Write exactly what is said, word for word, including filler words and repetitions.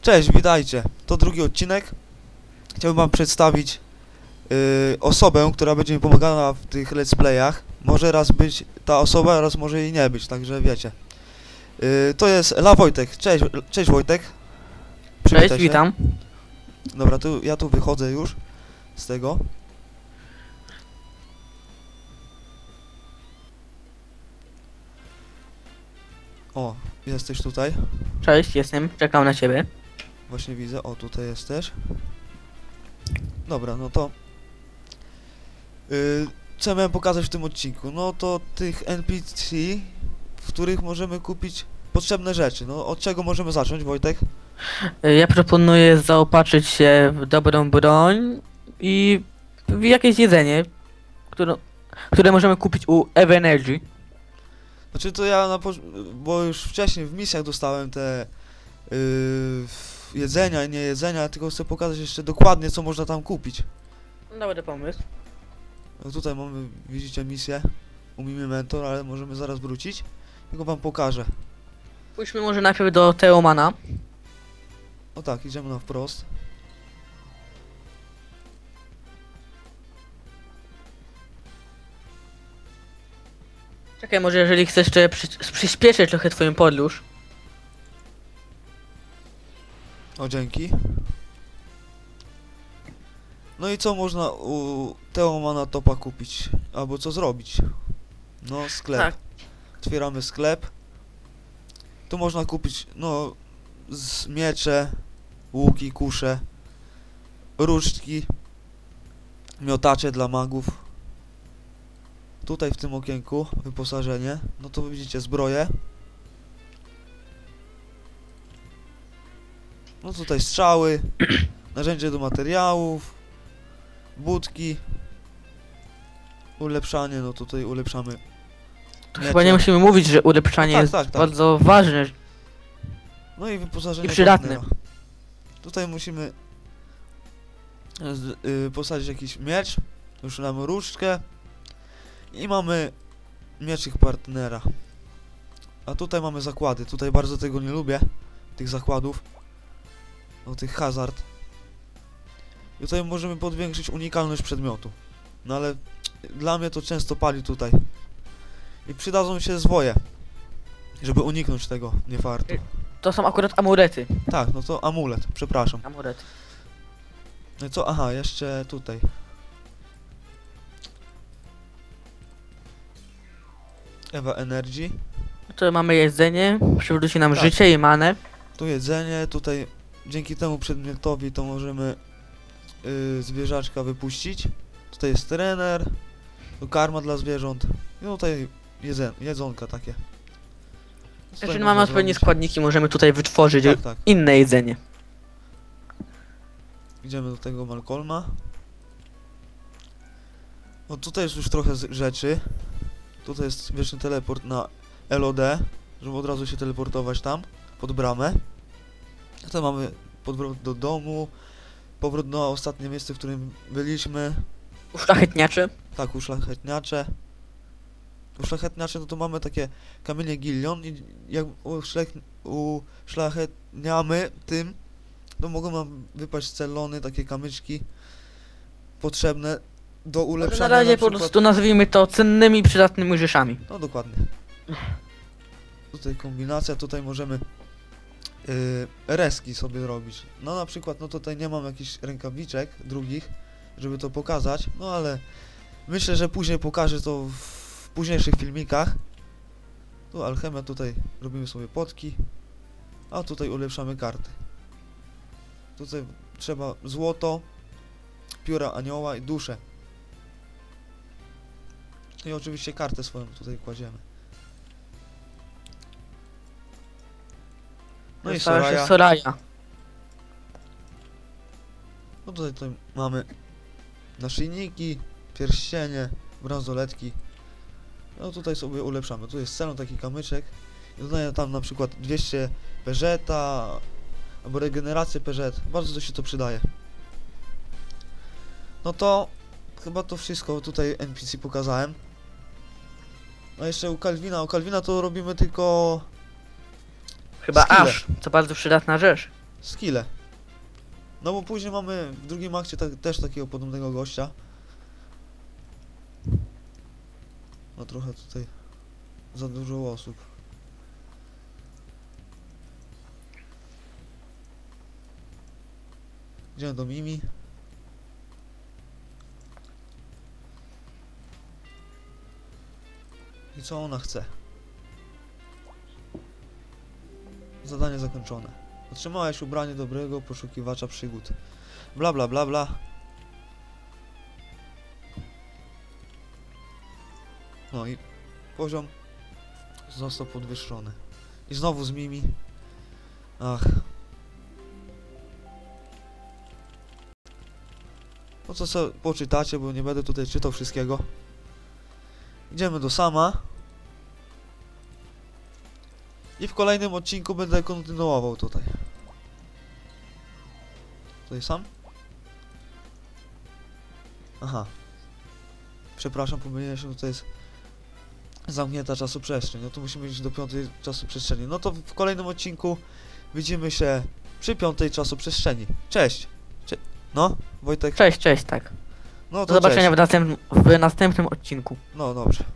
Cześć, witajcie. To drugi odcinek. Chciałbym wam przedstawić yy, osobę, która będzie mi pomagała w tych let's playach. Może raz być ta osoba, raz może jej nie być, także wiecie. Yy, to jest La Wojtek. Cześć, cześć Wojtek. Przywitaj Cześć, się. witam. Dobra, tu, ja tu wychodzę już z tego. O, jesteś tutaj. Cześć, jestem, czekam na ciebie. Właśnie widzę, o tutaj jesteś. Dobra, no to yy, co miałem pokazać w tym odcinku? No to tych N P C, w których możemy kupić potrzebne rzeczy. No od czego możemy zacząć, Wojtek? Y, Ja proponuję zaopatrzyć się w dobrą broń i w jakieś jedzenie, które, które możemy kupić u Ev Energy. Znaczy to ja na poz- bo już wcześniej w misjach dostałem te yy, jedzenia i nie jedzenia, tylko chcę pokazać jeszcze dokładnie, co można tam kupić. Dobry pomysł. No tutaj mamy, widzicie, misję u Mimi Mentor, ale możemy zaraz wrócić. Tylko wam pokażę. Pójdźmy może najpierw do Teomana. O tak, idziemy na wprost. Czekaj, może jeżeli chcesz jeszcze przy, przyspieszyć trochę twoją podróż. O, dzięki. No i co można u Teomana Topa kupić? Albo co zrobić? No, sklep. Tak. Otwieramy sklep. Tu można kupić, no, z miecze, łuki, kusze, różdżki, miotacze dla magów. Tutaj w tym okienku wyposażenie. No to widzicie zbroję. No tutaj strzały, narzędzie do materiałów, budki, ulepszanie, no tutaj ulepszamy To miecze. chyba nie musimy mówić, że ulepszanie No tak, jest tak, tak. bardzo ważne. No i wyposażenie I przydatne. partnera. Tutaj musimy z, y, posadzić jakiś miecz, już mamy różdżkę i mamy mieczyk partnera. A tutaj mamy zakłady, tutaj bardzo tego nie lubię, tych zakładów, no tych hazard. I tutaj możemy podwiększyć unikalność przedmiotu, no ale dla mnie to często pali tutaj. I przydadzą się zwoje, żeby uniknąć tego niefartu. To są akurat amulety. Tak, no to amulet, przepraszam. Amulety. No i co? Aha, jeszcze tutaj. Eva Energy. To mamy jedzenie, przywróci nam Tak. życie i manę. Tu jedzenie, tutaj dzięki temu przedmiotowi to możemy yy, zwierzaczka wypuścić. Tutaj jest trener, tu karma dla zwierząt. I tutaj jedzen, jedzonka takie. Tutaj Jeżeli można mamy odpowiednie zrobić- składniki, możemy tutaj wytworzyć Tak, tak. inne jedzenie. Idziemy do tego Malcolma. No tutaj jest już trochę z- rzeczy. Tutaj jest wieczny teleport na L O D, żeby od razu się teleportować tam, pod bramę. Tutaj mamy powrót do domu, powrót na ostatnie miejsce, w którym byliśmy. Uszlachetniacze. Tak, uszlachetniacze. Uszlachetniacze, no to mamy takie kamienie Gillion i jak uszlech- uszlachetniamy tym, to mogą nam wypaść celony, takie kamyczki potrzebne do Ale ulepszania. na razie po przykład- prostu nazwijmy to cennymi, przydatnymi rzeczami. No dokładnie. Tutaj kombinacja, tutaj możemy yy, reski sobie robić. No na przykład, no tutaj nie mam jakichś rękawiczek drugich, żeby to pokazać, no ale myślę, że później pokażę to w późniejszych filmikach. Tu alchemia, tutaj robimy sobie potki, a tutaj ulepszamy karty. Tutaj trzeba złoto, pióra anioła i duszę. I oczywiście kartę swoją tutaj kładziemy. No i Została jeszcze Soraya. Soraya. No tutaj, tutaj mamy naszyjniki, pierścienie, bransoletki. No tutaj sobie ulepszamy. Tu jest celą taki kamyczek. I dodaję tam na przykład dwieście peżeta albo regenerację peżet. Bardzo to się to przydaje. No to chyba to wszystko tutaj N P C pokazałem. No jeszcze u Calvina. U Calvina to robimy tylko Chyba Skille. aż. To bardzo przydatna rzecz. skille. No bo później mamy w drugim akcie tak, też takiego podobnego gościa. No trochę tutaj za dużo osób. Idziemy do Mimi. I co ona chce? Zadanie zakończone. Otrzymałeś ubranie dobrego poszukiwacza przygód. Bla bla bla bla. No i poziom został podwyższony. I znowu z Mimi. Ach. No co sobie poczytacie, bo nie będę tutaj czytał wszystkiego. Idziemy do Sama. I w kolejnym odcinku będę kontynuował tutaj. Tutaj Sam? Aha. Przepraszam, pomyliłem się, to jest zamknięta czasoprzestrzeń. No to musimy iść do piątej czasoprzestrzeni. No to w kolejnym odcinku widzimy się przy piątej czasoprzestrzeni. Cześć! Cze no, Wojtek? Cześć, cześć, tak. No to Do zobaczenia cześć. w następnym, w następnym odcinku. No dobrze.